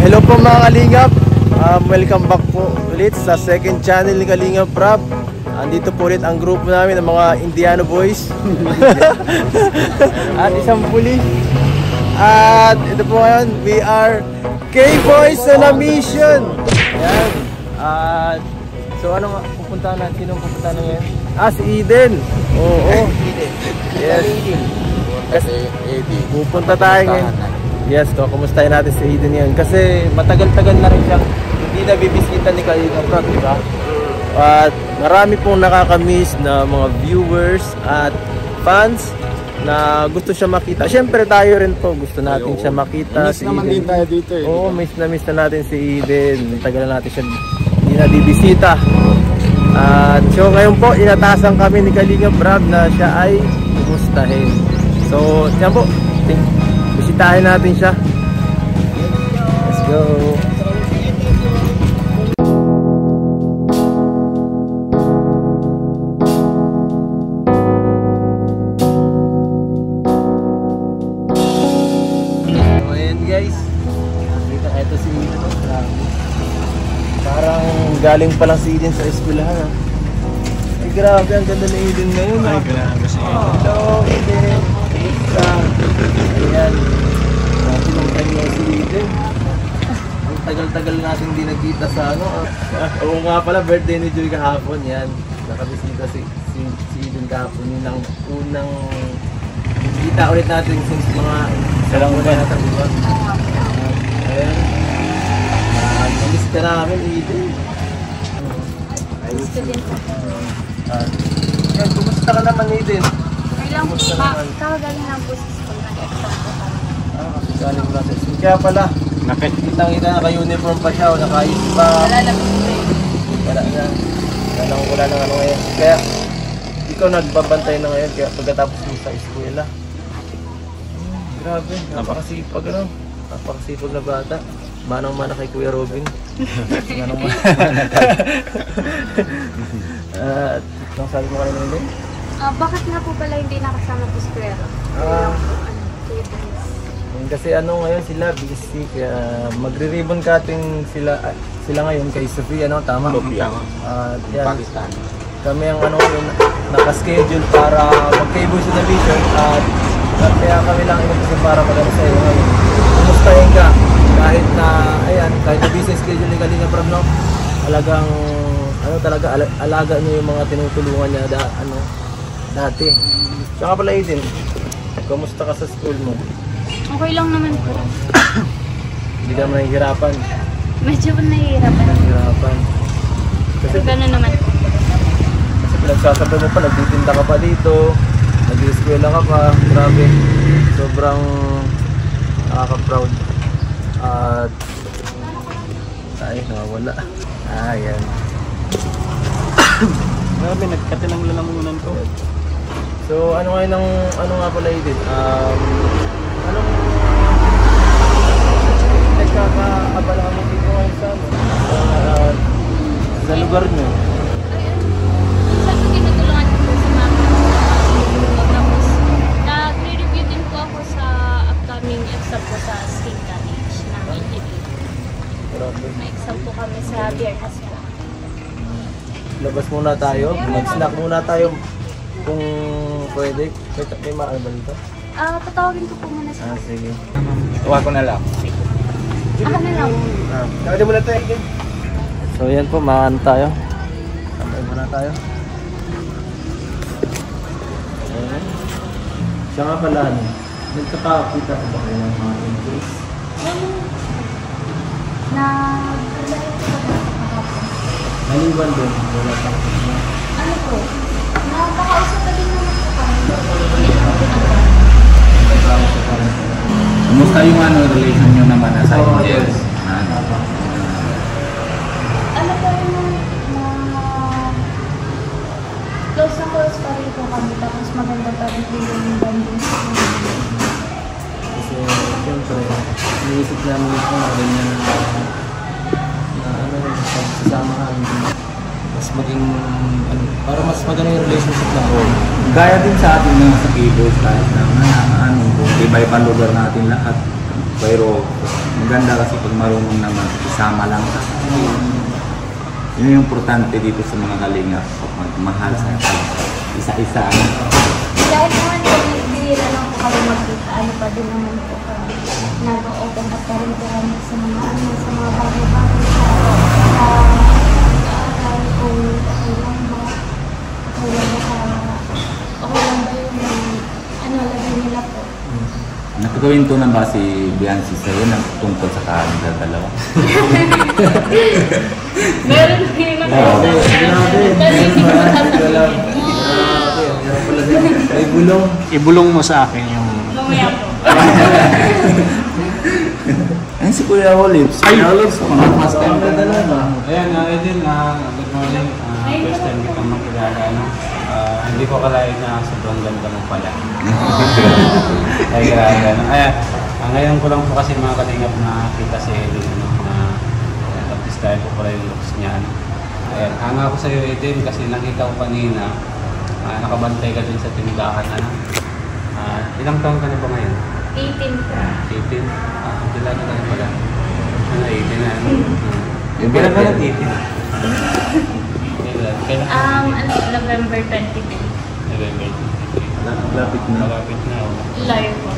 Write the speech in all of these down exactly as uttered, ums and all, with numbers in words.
Hello po mga Kalingap, um, welcome back po ulit sa second channel ni Kalingap Rob. Andito po ulit ang grupo namin ng mga Indiano Boys at isang pulis. At ito po ngayon, we are K-Boys on a mission. Yan. At so ano nga, pupuntahan natin, sinong pupuntahan na ngayon? Ah, si Eden. Oo, oo. Yes. Kasi pupunta tayo ngayon. Yes, to, kumustahin natin si Eden yan. Kasi matagal-tagal na rin siyang hindi na bibisita ni Kalingap Rob, di ba? At marami pong nakakamiss na mga viewers at fans na gusto siya makita. Siyempre tayo rin po, gusto natin Ay, siya makita. Miss si naman Eden. din tayo dito eh. Oo, miss na miss na natin si Eden. Matagal na natin siya hindi na bibisita. At so ngayon po, inatasan kami ni Kalingap Rob na siya ay kumustahin. So, yan po. Bisitahin natin siya. Let's go. So ayan guys, nakita ito si Eden. Parang galing pa lang si Eden sa eskwelahan. Ay grabe, ang ganda ni Eden ngayon. Ay grabe si Eden. Hello Eden. Ayan, natin ang kanya si Eden. Ang tagal-tagal natin hindi nagkita sa ano. Oo nga pala, birthday ni Joy kahapon. Yan, nakabisita si, si, si Eden kahapon. Yun ang unang kita ulit natin since mga sarang una natin, diba? Ayan, namiss ka namin Eden. Gusto din po. Yan, kumusta ka naman Eden? Lang po, kagaling lang po sa school, nag-exam po kami. Ah, galing lang sa school. Kaya pala, kitang-kita naka-uniform pa siya o naka-ayos pa. Wala na po siya. Wala na. Wala na wala na ano ngayon. Kaya, ikaw nagbabantay na ngayon kaya pagkatapos mo sa eskwela. Hmm, grabe, napakasipag ano. Napakasipag na bata. Manang-mana kay Kuya Robin. Manang-mana. At, uh, sabi mo kanina hindi? Uh, bakit nga po pala hindi nakasama po square? Ah. Uh, kasi ano ngayon sila busy kaya magre-ribbon cutting sila uh, sila ngayon kay Sophie, ano tama? At uh, yan, Pakistan. Kami ang ano yun, naka-schedule para mag-K-Boys on a mission at uh, kaya kami lang inubos para magano sa iyo ngayon. Kumustahin ka kahit na ayan, kahit na busy schedule ni Kalingap Rob, no? Alagang ano talaga al alaga niyo yung mga tinutulungan niya da, ano dati. Tsaka pala Eden, kumusta ka sa school mo? Okay lang naman po. Hindi ka nahihirapan? Medyo po nahihirapan. Nahihirapan. Kasi gano'n naman po. Kasi pinagsasabay mo pa, nagtitinda ka pa dito, nag-eskwela ka pa, grabe. Sobrang nakaka-proud. At ay, nawawala. Ah, yan. Grabe, nagkati ng lalamunan ko. So, ano ngayon ang, ano nga pala Eden? Um, anong nagkakaabala mo dito ngayon sa ano? Uh, sa lugar nyo? Minsan po tinutulungan ko sa mama. Tapos, nag-review din po ako sa upcoming exam po sa State College ng engineering. May exam po kami sa Bierkas po. Labas muna tayo, mag-snack muna tayo kung pwede. May, may maano ba dito? Ah, uh, tatawagin ko po muna sa... Ah, sige. Tuwa ko na lang. Ako na lang. Ah, tawagin muna tayo. So yan po, maano tayo. Tambay muna tayo. Ayan. Siya nga pala, nagkakakita ko ba kayo ng mga in-case? Na... Naliwan din, wala pang Ano po? Nakakausap na din naman po kami. Kumusta yung ano, relation nyo naman sa oh, yes. Ano? Ano po yung na... Close na close pa rin po kami. Tapos maganda pa rin po yung bonding. Kasi siyempre, iniisip namin ito na ganyan na na ano yung pagsasamahan. Mas maging, ano, para mas maganda yung relationship na ako. Gaya din sa atin na sa K-Boys kahit na ano, kung iba-ibang lugar natin lahat. Pero maganda kasi pag marunong naman, isama lang ka. Yun yung importante dito sa mga kalingap, magmahal sa isa-isa. Kahit naman yung bihira lang po kami magkita, ano pa din naman po kami. Nag-open up pa rin po kami sa mga ano, sa mga bagay-bagay sa pag-aaral kung okay lang ba, okay lang ba sa, okay lang ba yung ano, lagay nila po. Nakagawin to na ba si Biancy sa'yo na tungkol sa kanila dalawa? Meron din ako. May bulong. Ibulong mo sa akin yung... Mamaya po. Ayun si Kuya Olives. Ay, Olives. Mga mas time ka na lang. Ayan, uh, Edil, uh, good morning. Uh, first time kitang makilala. No? Uh, hindi ko kalain na sobrang ganda mo pala. Ay, grabe. No? Ayan, uh, ngayon ko lang po kasi mga kalingap na kita si Edil. No? Na tapos tayo po pala yung looks niya. No? Ayan, hanga ako sa'yo Edil kasi nakita ko kanina. Uh, nakabantay ka din sa tindahan. Ano? Uh, ilang taon ka na ba ngayon? eighteen po. eighteen? Ah, kilala ka na pala. Ano, eighteen na? Ano? Yung Kailan ka birthday. nag-eighteen? Kailan? Kailan? Um, ano, November twenty-two. November. Lapit na. Malapit na. oh. Live po.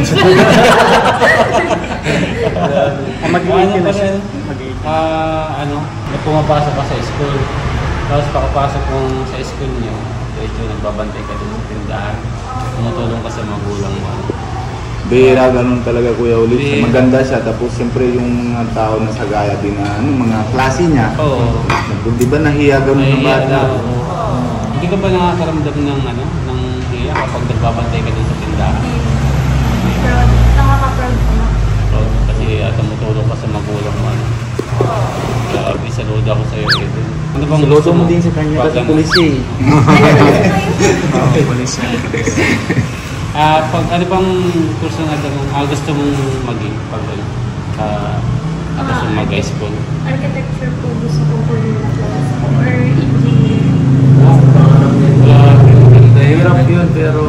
Mag-eighteen na siya. Ah, ano, na pumapasok ka sa school. Tapos pakapasok mo sa school niyo, medyo nagbabantay ka din sa tindahan. Tumutulong ka sa magulang mo. Bihira, ganun talaga Kuya Olives. Bihira. Maganda siya. Tapos siyempre yung mga tao na sa gaya din na ano, mga klase niya. Oo. Di ba nahiya ganun ng Nahiya bata? daw. Hindi ka ba nakakaramdam ng ano, ng hiya kapag nagbabantay ka din sa tindahan? Proud. Nakaka-proud po na. So, kasi uh, tumutulong ka sa magulang mo. Ano. Grabe, saludo ako sa iyo. Edil. Ano bang Saludo gusto mo din sa kanya kasi Pag- pulis eh. Okay, pulis yan. Ah, pag ano bang kurso na tanong, ah, gusto mong maging pag ah, gusto mong mag-high school? Architecture po gusto ko po yung class or engineer. Grabe, maganda yun. Hirap yun pero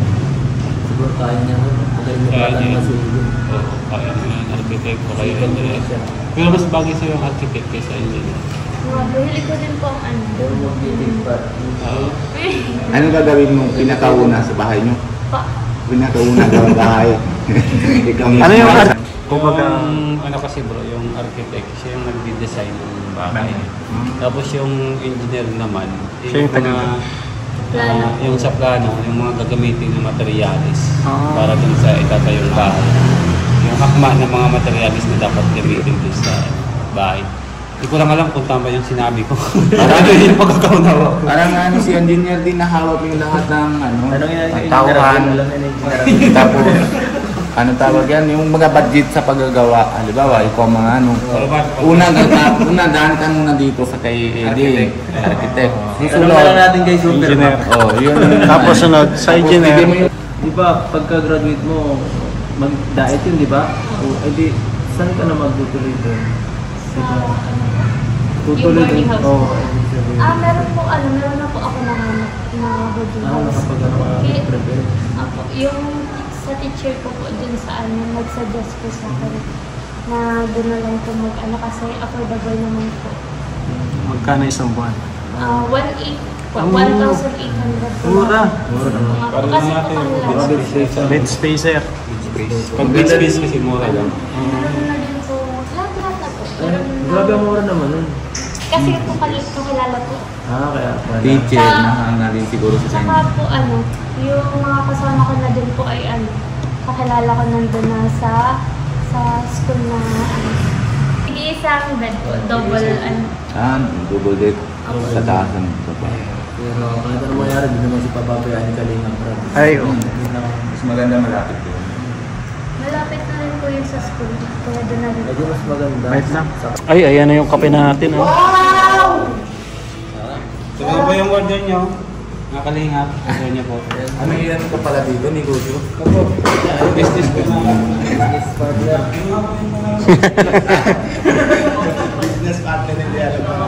siguro kaya niya. Kaya niya Kaya pala niya. masigil. Oo, kaya mo yan, architect o kayo engineer. Pero mas bagay sa'yo ang architect kaysa engineer. Mga bahili ko din po ang ano. Pero mag-ibig pa. Oo. Anong gagawin mo pinakauna sa bahay niyo? Pa. Pinakauna sa bahay. Ikaw Ano yung art? art? Kumbaga, ano kasi bro, yung architect, siya yung nagdi-design ng bahay. Tapos yung engineer naman, Siya yung mga, Plano. ah, yung sa plano, yung mga gagamitin ng materialis Ah. para dun sa itatayong bahay. Yung akma ng mga materialis na dapat gamitin dun sa bahay. Hindi ko lang alam kung tama yung sinabi ko. Parang yung pagkakaunawa ko. Parang ano si engineer din nahawak yung lahat ng ano, Tanong yan yung tauhan. Alam yan yung Tapos ano tawag yan, yung mga budget sa paggagawa. Halimbawa, ikaw mga ano. Una, gata- una daan ka muna dito sa kay Eddie, architect. Tanong na lang natin kay Super. Engineer. Oh, yun. Tapos sunod, sa Tapos engineer. bigyan mo yung- Di ba, pagka-graduate mo, mag-diet yun, di ba? O, edi, saan ka na magtutuloy doon? Sa ano. Tutuloy Yung boarding doon? house. Oo, edi sabi. Ah, meron po ano, meron na po ako ng ano, mga boarding Ah, house. nakapag-ano ka, Okay. prepare. Apo, yung sa teacher ko po dun sa ano, nag-suggest po sa akin na doon na lang po mag-ano kasi affordable naman po. Magkano isang buwan? Ah, one eight po, Ang one thousand eight hundred po. Mura. Mura naman. Mga po, Parang kasi natin po yung kanila. Bed space. Bed spacer. Pag bed space kasi mura lang. Meron na din po, lahat-lahat na po. Ay, Meron na- grabe ang mura naman nun. Kasi po kalit kakilala po. Ah, kaya wala. Teacher na hanga rin siguro sa Tsaka kanya. po ano, yung mga kasama ko na din po ay ano, kakilala ko nandun na sa sa school na ano. Isang bed po, double ano. Ah, double deck sa taas ng sofa. Pero kahit ano mangyari, di naman si papabayaan ni Kalinga Brad. Ay, oo. Yun lang. Mas maganda malapit doon. Malapit na rin po yun sa school. Kaya doon na rin. Medyo mas maganda. Wait lang. Sa- Ay, ayan na yung kape natin. Oh. Wow! Ito ba yung order nyo? Nakalingap. Order nyo po. Ano yan ka pala dito, negosyo? Opo. Business ko na. Business partner. Business partner ng dialog ko.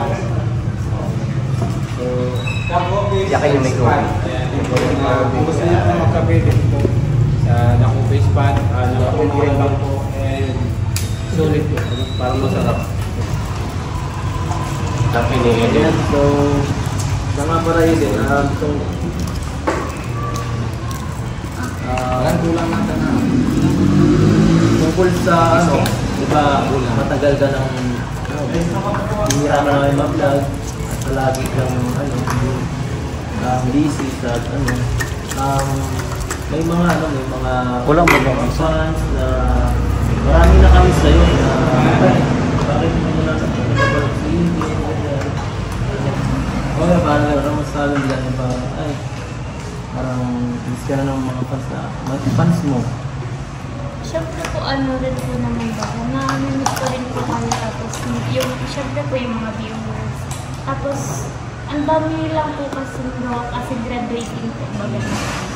So, yakin yung may coffee. Kung gusto nyo po magkape dito po sa Naku Face Pad, Naku Face lang po. And sulit po. Parang masarap. Tapi ni Ayan, so sama para yun din. Um, so, uh, kulang natin na. tungkol sa ano, diba, matagal ka ng ano, hihirapan na kayo mag-vlog at palagi kang ano, um, busy sa ano, um, may mga ano, may mga Kulang ba ba? fans na marami na kami sa'yo na bakit mo na nagpapalap sa hindi, ganyan. O kaya parang parang masabi nila na parang, ay, parang miss ka na ng mga fans na, mga fans mo. Siyempre po, ano rin po naman ba, na-miss ko rin po kami, tapos yung, siyempre po yung mga viewers. Tapos, ang dami lang po kasi no, kasi graduating po, baga na.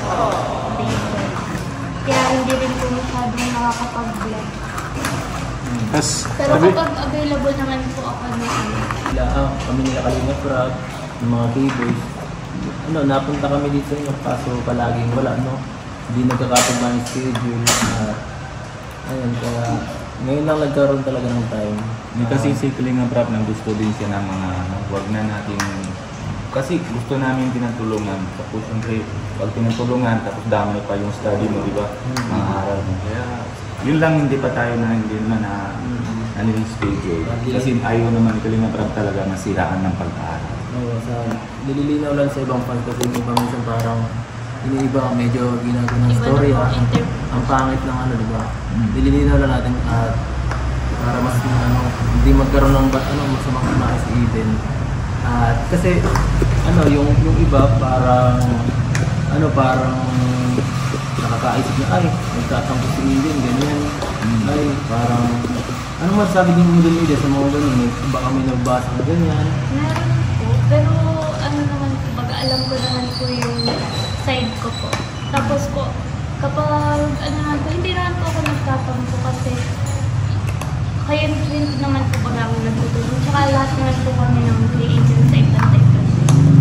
Kaya hindi rin po masyadong nakakapag-vlog. Tapos, Pero kapag available naman po ako na ano, Sila, ah, kami nila Kalinga Prab, yung mga K-boys. Ano, napunta kami dito yung kaso palaging wala, no? Hindi nagkakatugma yung schedule. Uh, ayun, kaya ngayon lang nagkaroon talaga ng time. May kasi si Kalinga Prab na gusto din siya ng mga wag na natin kasi gusto namin tinutulungan tapos siyempre pag tinutulungan tapos dami pa yung study mo, di ba? Mm-hmm. Mga aral mo. Kaya yun lang hindi pa tayo na hindi naman na Mm-hmm. ano yung schedule. Kasi ayaw naman ni Kalinga Prab talaga masiraan ng pag-aaral. Oo, sa nililinaw lang sa ibang fans kasi yung iba minsan parang iniiba medyo ginagawa ng iba story na po ha. interview. Ang pangit ng ano, di ba? Mm. Nililinaw lang natin at para mas ano, hindi magkaroon ng ba- ano, masamang unahe si Eden. At kasi ano, yung yung iba parang ano, parang nakakaisip na ay, nagtatampo si Eden, ganyan. Mm. Ay, parang ano masasabi din mo din media sa mga ganun, eh? Baka may nagbasa na ganyan. Meron po, pero ano naman po, baga alam ko naman po yung side ko po. Tapos po, kapag ano naman po, hindi naman po ako nagtatampo kasi kayo rin naman po baga ako nagtutulong. Tsaka lahat naman po kami ng creation sa ibang type kasi.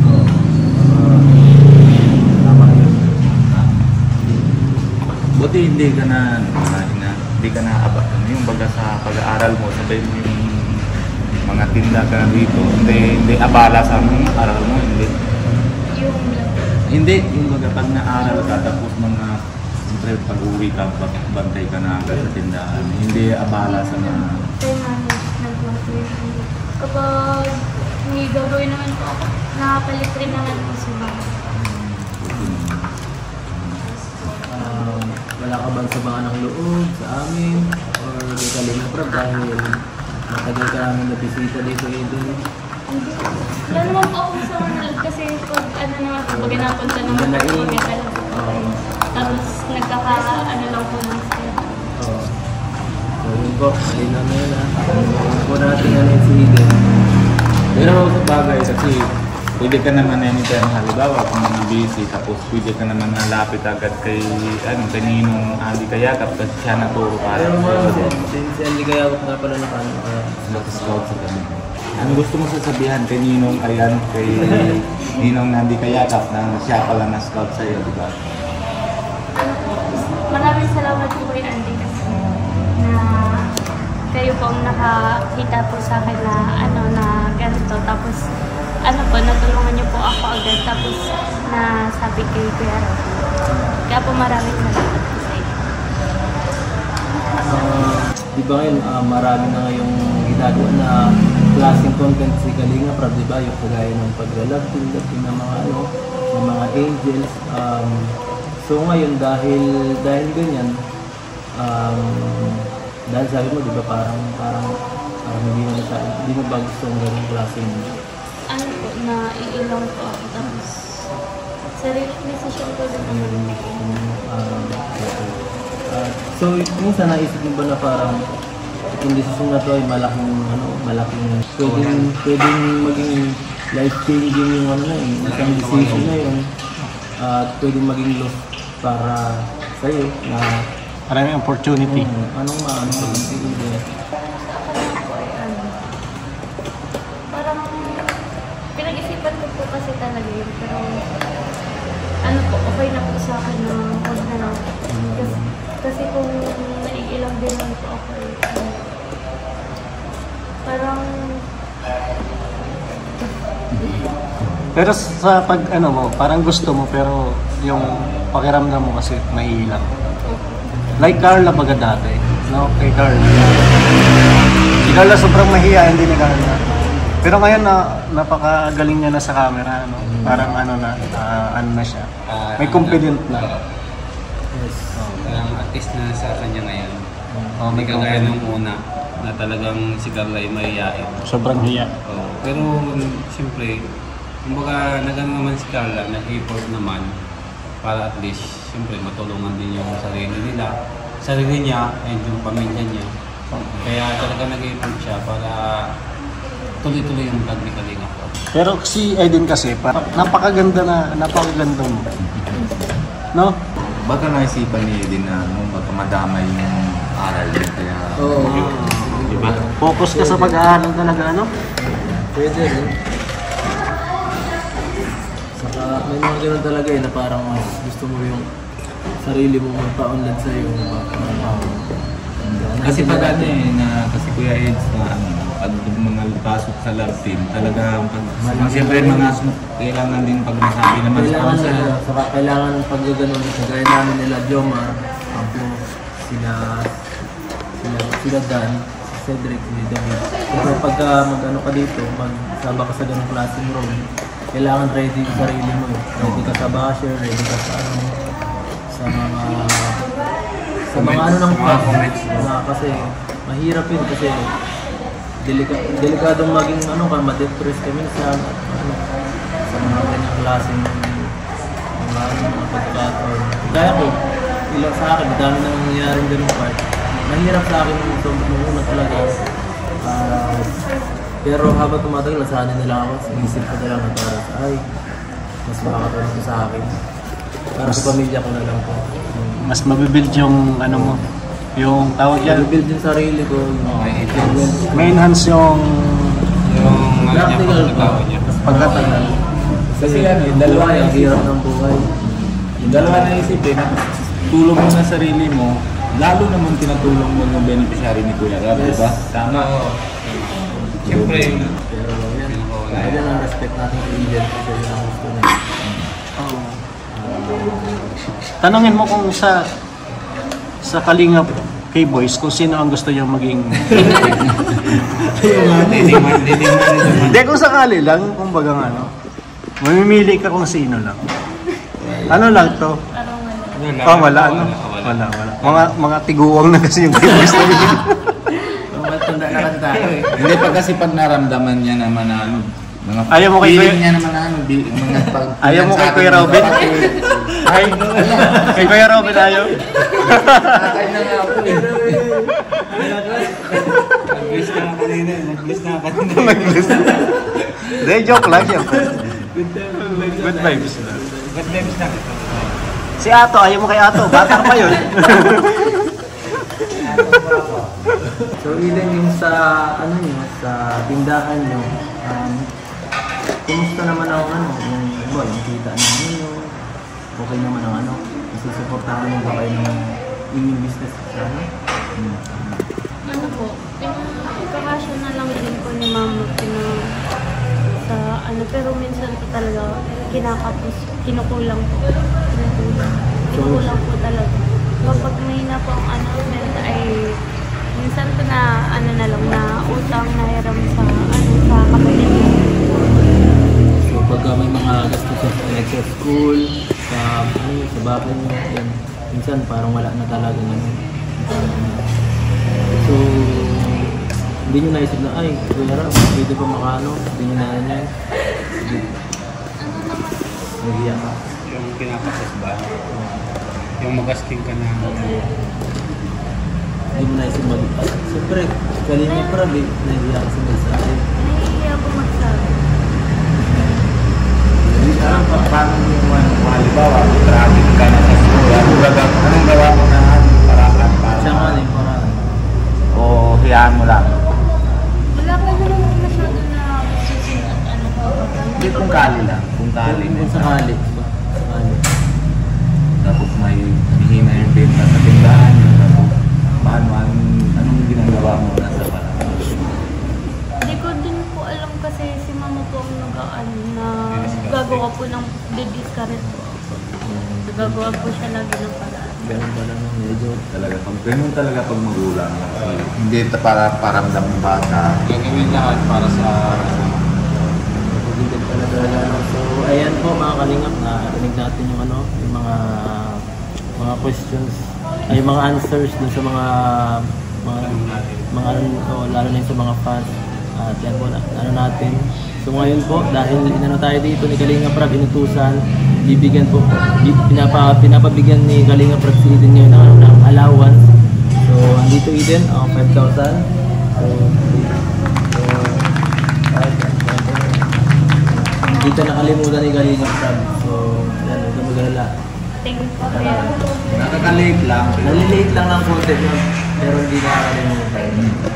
Tama yun. Buti hindi ka na, na, na hindi ka na aba, ano yung baga sa pag-aaral mo, sabay mo yung mga tinda ka na dito, hindi, hindi abala sa mga aral mo, hindi. Yung vlog. Hindi, yung baga pag na-aral ka, tapos mga, siyempre pag uwi ka, pag bantay ka na agad sa tindahan, hindi abala sa mga, Time management lang po yung kapag may gagawin naman po ako, nakapalit rin naman po sa mga. Um, wala ka bang sabangan ng loob sa amin or di ka Kalinga dahil matagal ka namin nabisita dito Eden. Wala naman po akong sa mga kasi pag ano naman po, pag napunta naman po, pag talaga po. Oo. Tapos nagkaka ano lang po ng schedule. Oo. So yun po, malinaw na yun ha. Huwag po natin ano si Eden. pero sa bagay kasi pwede ka naman anytime, halimbawa kung mga busy, tapos pwede ka naman nalapit agad kay, ano, kay Ninong Andy Kayakap kasi siya naturo para Pero mga sa sin- si Andy kaya ako nga pala nakano kaya scout sa kanila. Ano gusto mo sasabihan kay Ninong, ayan, kay Ninong Andy Kayakap na siya pala na scout sa iyo, di ba? Ano po, maraming salamat po kay Andy kasi na kayo pong nakakita po sa akin na ano na ganito. Tapos ano po, natulungan niyo po ako agad. Tapos na sabi kay Kuya Rob. Kaya po maraming salamat po sa inyo. Ah, di ba ngayon, ah, marami na ngayong ginagawa na klaseng content si Kalinga Prab, di ba? Yung kagaya ng paglalab, tulad ng mga ano, ng mga angels. Um, so ngayon, dahil dahil ganyan, um, dahil sabi mo, di ba, parang, parang, parang hindi mo na sa- hindi mo ba gusto ng ganung klaseng Ano po, na iilang po ako. Tapos sarili decision ko din naman. um, uh, so, minsan naisip mo ba na parang itong desisyon na to ay malaking, ano, malaking, pwedeng, pwedeng maging life-changing yung ano na yun, isang decision na yun, at pwedeng maging loss para sa'yo na maraming opportunity. um, anong maano sa hindi. Sa akin po ay ano, parang pinag-isipan ko po kasi talaga yun. Pero ano po, okay na po sa akin na huwag na lang. Kasi, kasi kung naiilang din lang po ako, eh, Parang, Pero sa pag ano mo, parang gusto mo pero yung pakiramdam mo kasi naiilang. Like Carla baga dati, no? Kay Carla. Si Carla sobrang mahiya, hindi ni Carla. Pero ngayon na napakagaling niya na sa camera, no? Parang ano na, ah, ano na siya. May confident na. Yes. Oh, parang artist na sa kanya ngayon. Oh, May may kagaya confident. nung una na talagang si Carla ay mahihain. Sobrang hiya. Oh, pero siyempre, kumbaga nagano naman si Carla, nag-effort naman para at least siyempre matulungan din yung sarili nila, sarili niya and yung pamilya niya. Kaya talaga nag-effort siya para tuloy-tuloy yung vlog ni Kalinga po. Pero si Aiden kasi, parang napakaganda na, napakaganda mo. No? Baka naisipan niya din na ano, baka madamay yung aral niya kaya... Oo. Diba? Focus ka sa pag-aaral talaga, ano? Pwede rin. Saka may mga ganun talaga eh na parang gusto mo yung sarili mo magpa-unlad sa'yo. Kasi pag ano eh, na, kasi Kuya Eds na ano, pag mga pasok sa lab team, talaga pag, mga, siyempre mga sum- kailangan din pag masabi naman Kailangan sa na, saka kailangan pag gano'n, kagaya namin nila Jomar, ako, sila, sila, sila Dan, si Cedric, si David. Kasi pagka mag-ano ka dito, magsaba ka sa ganong klaseng room, kailangan ready yung sarili mo. eh. Ready ka sa basher, ready ka sa ano, sa mga, sa mga ano ng Mga comments. Mga kasi mahirap yun kasi delika, delikadong maging ano ka, ma-depress ka minsan at ano, sa mga ganyang klaseng mga ano, mga pagkakataon. Kaya ko, ilang sa akin, dami nang nangyayaring ganung part. Mahirap sa akin yung sobrang una talaga. Ah, pero habang tumatagal, nasanay nila ako. Sinisip ko na lang na para ay, mas makakatulong ko sa akin. Para sa pamilya ko na lang po. Mas mabibuild yung ano mo, yung tawag yan. I-build yung sarili ko. Yung May enhance yung Yung ano niya, practical po. pagkatao niya. pagkatagal. Kasi ano, yung dalawa Buhay, ang hirap ng buhay. yung dalawa na isipin na tulong mo sa sarili mo, lalo naman tinatulong mo yung beneficiary ni Kuya Rab, Yes. diba? Tama. Oo. Siyempre, Pero yan, pinakauna kaya yan. ang respect natin kay Eden kasi yun ang gusto niya. Tanungin mo kung sa sa Kalingap K-Boys kung sino ang gusto niyo maging Leading man, leading man, leading man. Hindi, kung sakali lang, kung bagang ano, mamimili ka kung sino lang. Ano lang to? parang ano. Oh, wala, ano? Wala, wala. Mga, mga tiguang na kasi yung K-Boys na yun. Matanda na kasi tayo eh. Hindi pa kasi pag naramdaman niya naman na ano, mga Ayaw mo kay feeling Kuya- niya naman na ano, di, mga pag... Ayaw mo kay sa Kuya atin, Robin? kapatid. Ay, kay Kuya Robin ayaw. Nakakain na nga ako eh. Nag-bless na ako kanina, nag-bless na ako kanina. Nag-bless. Hindi, joke lang siya. Good vibes na. Good vibes na. Si Ato, ayaw mo kay Ato. Bata pa yun. So Eden, yung sa ano niyo, sa tindahan niyo, um, kumusta naman ang ano, yung, ano, yung kita ninyo, okay naman ang ano, isusuportahan mo ba kayo ng inyong business sa ano? Hmm. Ano po, pinakasya na lang din po ni Mama pina, sa ano, pero minsan po talaga kinakapos, kinukulang po. Kinukulang. Kinukulang po talaga. Kapag mahina po ang ano, meron ay minsan po na ano na lang na utang na hiram sa ano sa kapatid ko. So pagka may mga gastos sa like sa school, sa ano, sa bahay niyo, yan, minsan parang wala na talaga ano. So hindi nyo naisip na, ay, kuya Ram, pwede pa makano, hindi nyo na ano yan. Ano naman, Nagiyak ka. Yung kinakasas ba? Yung magasting ka na. Hindi mo naisip mag... Ah, siyempre, Kalinga Prab eh, nagiyak ka sa mensahe. nahihiya po magsabi. Ah, pa- paano yung ano, kung halimbawa, traffic ka na sa school, anong gawa, anong gawa mo na ano, paraan para... Siya nga eh, parang... O hiyaan mo lang? Wala pa naman masyado na susunod at ano po. Hindi kung kali lang, kung kali Kung na. sakali. Sakali. Tapos may hihina yung benta sa tindahan nyo, tapos paano, anong, anong ginagawa mo na sa paraan? mama po ang nag-ano na gagawa po ng didiscourage po ako. Gagawa po siya lagi ng paraan. Ganun ba lang medyo Talaga, pag ganun talaga pag magulang. Hindi ito para paramdam ng bata. Gagawin lahat para sa... Hindi talaga ano. So, ayan po mga kalingap, narinig natin yung ano, yung mga mga questions, ay mga answers dun sa mga mga mga oh, lalo na yung sa mga fans. At yan po, ano natin. So ngayon po, dahil inano tayo dito ni Kalinga Prab, inutusan, bibigyan po, pinapa, pinapabigyan ni Kalinga Prab si Eden ngayon ng, ano, ng allowance. So, andito Eden, uh, five thousand. So, so hindi ka nakalimutan ni Kalinga Prab. So, yan, huwag ka mag-alala. Thank you po, Kuya. Nakaka-late lang. Nalilate lang ng konti yun, pero hindi nakakalimutan.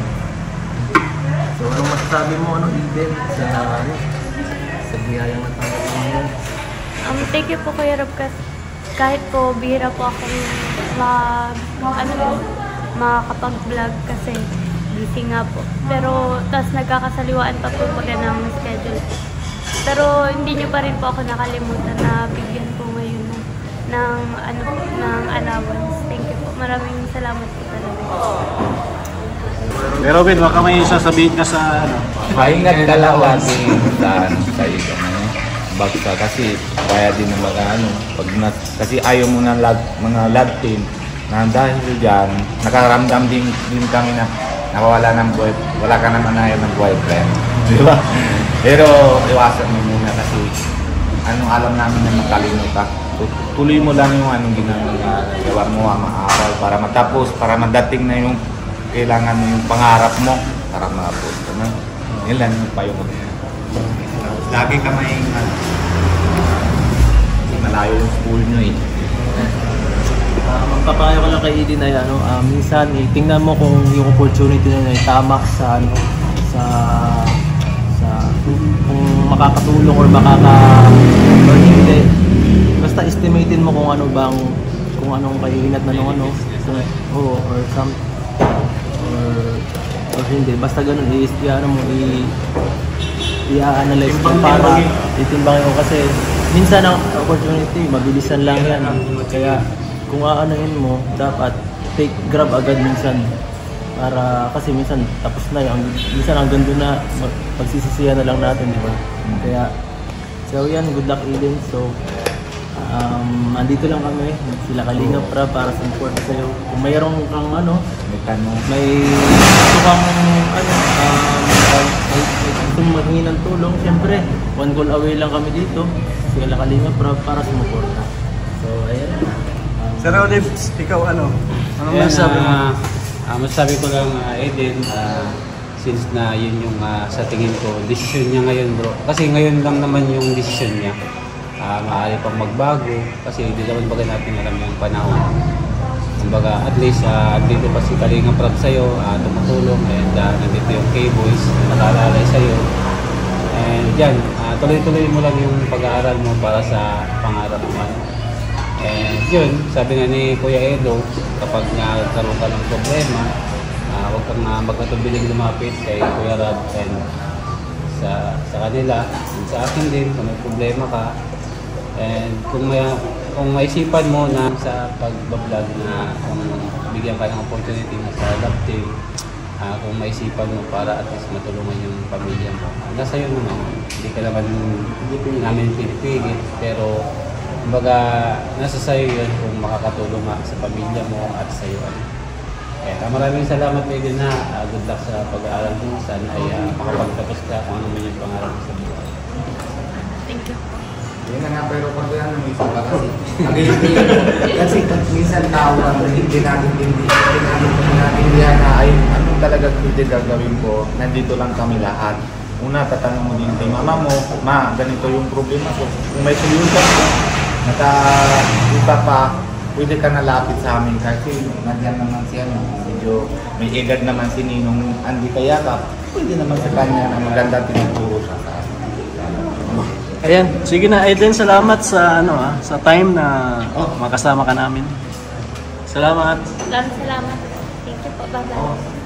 So, anong masasabi mo, ano, Eden, sa, ano, sa biyayang natanggap mo ngayon? Um, thank you po, Kuya Rob, kasi kahit po bihira po akong mag, ano po, makakapag-vlog kasi busy nga po. Pero, tas nagkakasaliwaan pa po po rin ng schedule. Pero, hindi nyo pa rin po ako nakalimutan na bigyan po ngayon ng, ng, ano po, ng allowance. Thank you po. Maraming salamat po talaga. Pero Ben, baka may sasabihin ka sa ano? Maingat ka lang lagi sa ano, sa iyo, ano, bagsa kasi kaya din na mga ano, pag na, kasi ayaw mo ng lag, mga love team na dahil diyan nakaramdam din, din kami na nawawala ng boy, wala ka naman na ng boyfriend, di ba? Pero iwasan mo muna kasi ano, alam namin na makalimot ka. Tuloy mo lang yung anong ginagawa mo, maaral para matapos, para madating na yung kailangan mo yung pangarap mo para maapos ka na. Yun lang yung payo ko. Lagi ka maingat. Malayo yung school nyo eh. Uh, magpapayo ka lang kay Eden ay ano, uh, minsan eh, tingnan mo kung yung opportunity na yun ay tama sa ano, sa sa kung makakatulong or makaka or hindi. Basta estimatein mo kung ano bang kung anong kaiinat na nung ano, so, oh, or some or or hindi, basta ganun i ano mo i i-analyze mo para itimbangin mo kasi minsan ang opportunity mabilisan lang yan, kaya kung aanahin mo dapat take grab agad minsan para kasi minsan tapos na yung minsan hanggang doon na pagsisisihan na lang natin, di ba? Kaya so yan, good luck Eden. So Um, andito lang kami, sila Kalinga Prab para support sa'yo. Kung mayroong kang ano, May tanong. may gusto kang ano, um, may gusto mong maghingi ng tulong, siyempre, one call away lang kami dito. Sila Kalinga Prab para sumuporta. So, ayan. Um, Sir Olive, ikaw ano? Ano Ayan, masasabi mo? ah, ah, masasabi ko lang, uh, Eden, uh, since na yun yung uh, sa tingin ko, decision niya ngayon bro. Kasi ngayon lang naman yung decision niya. Uh, maaari pang magbago kasi hindi naman bagay natin alam yung panahon. Kumbaga, at least uh, dito pa si Kalinga Prab sa'yo, uh, tumutulong, and uh, nandito yung K-Boys na nag-aalalay sa'yo. And yan, uh, tuloy-tuloy mo lang yung pag-aaral mo para sa pangarap mo. And yun, sabi nga ni Kuya Edo, kapag nagkaroon ka ng problema, uh, huwag kang uh, magkatubiling lumapit kay Kuya Rab and sa, sa kanila, and sa akin din, kung may problema ka. And kung may kung maisipan mo na sa pagbablog na kung bigyan ka ng opportunity mo sa love team, uh, kung maisipan mo para at least matulungan yung pamilya mo, nasa iyo naman. Hindi ka naman namin pinipigit, pero kumbaga nasa sayo yun kung makakatulong ka sa pamilya mo at sa iyo. Kaya maraming salamat kayo din na uh, good luck sa pag-aaral mo. Sana ay uh, makapagtapos ka kung ano man yung pangarap mo sa buhay. Thank you. Yun na nga, pero pag yan, may isa pa kasi. Kasi pag minsan tao lang, hindi natin hindi natin na ay ano talaga hindi gagawin ko, nandito lang kami lahat. Una, tatanong mo din kay mama mo, ma, ganito yung problema ko. Kung may solution ko, naka-iba pa, pwede ka nalapit sa amin kasi nandiyan naman siya, medyo may edad naman si Ninong Andy Kayakap, pwede naman sa kanya na maganda tinuturo sa akin. Ayan, sige na Eden, salamat sa ano ah, sa time na oh, makasama ka namin. Salamat. Salamat, salamat. Thank you po. Bye-bye.